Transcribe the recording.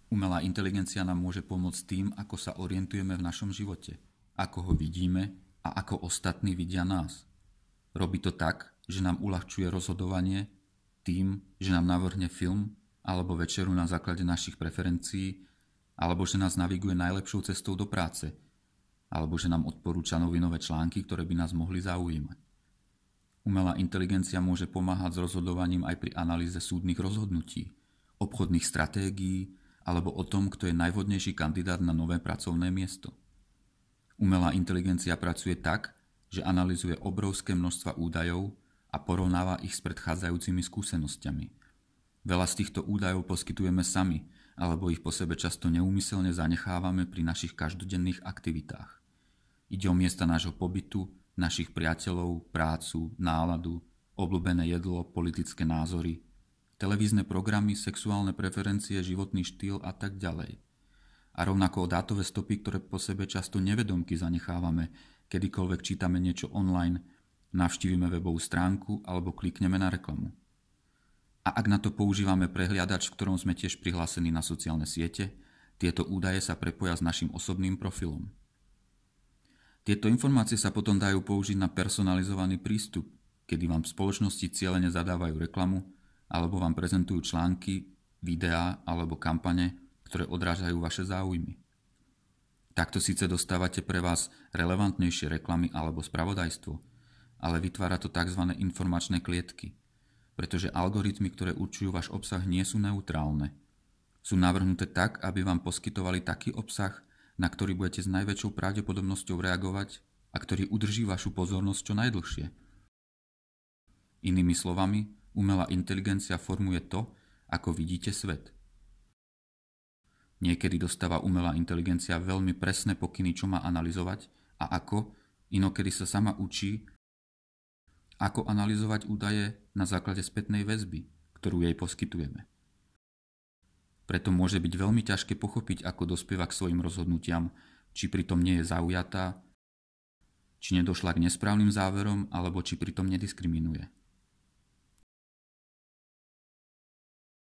Umelá inteligencia nám môže pomôcť tým, ako sa orientujeme v našom živote, ako ho vidíme a ako ostatní vidia nás. Robí to tak, že nám uľahčuje rozhodovanie tým, že nám navrhne film alebo večeru na základe našich preferencií, alebo že nás naviguje najlepšou cestou do práce, alebo že nám odporúča novinové články, ktoré by nás mohli zaujímať. Umelá inteligencia môže pomáhať s rozhodovaním aj pri analýze súdnych rozhodnutí, obchodných stratégií alebo o tom, kto je najvhodnejší kandidát na nové pracovné miesto. Umelá inteligencia pracuje tak, že analyzuje obrovské množstva údajov a porovnáva ich s predchádzajúcimi skúsenosťami. Veľa z týchto údajov poskytujeme sami, alebo ich po sebe často neúmyselne zanechávame pri našich každodenných aktivitách. Ide o miesta nášho pobytu, našich priateľov, prácu, náladu, obľúbené jedlo, politické názory, televízne programy, sexuálne preferencie, životný štýl a tak ďalej. A rovnako o dátové stopy, ktoré po sebe často nevedomky zanechávame, kedykoľvek čítame niečo online, navštívime webovú stránku alebo klikneme na reklamu. A ak na to používame prehliadač, v ktorom sme tiež prihlásení na sociálne siete, tieto údaje sa prepoja s našim osobným profilom. Tieto informácie sa potom dajú použiť na personalizovaný prístup, kedy vám v spoločnosti cielene zadávajú reklamu alebo vám prezentujú články, videá alebo kampane, ktoré odrážajú vaše záujmy. Takto síce dostávate pre vás relevantnejšie reklamy alebo spravodajstvo, ale vytvára to tzv. Informačné klietky, pretože algoritmy, ktoré určujú váš obsah, nie sú neutrálne. Sú navrhnuté tak, aby vám poskytovali taký obsah, na ktorý budete s najväčšou pravdepodobnosťou reagovať a ktorý udrží vašu pozornosť čo najdlhšie. Inými slovami, umelá inteligencia formuje to, ako vidíte svet. Niekedy dostáva umelá inteligencia veľmi presné pokyny, čo má analyzovať a ako, inokedy sa sama učí, ako analyzovať údaje na základe spätnej väzby, ktorú jej poskytujeme. Preto môže byť veľmi ťažké pochopiť, ako dospieva k svojim rozhodnutiam, či pritom nie je zaujatá, či nedošla k nesprávnym záverom, alebo či pritom nediskriminuje.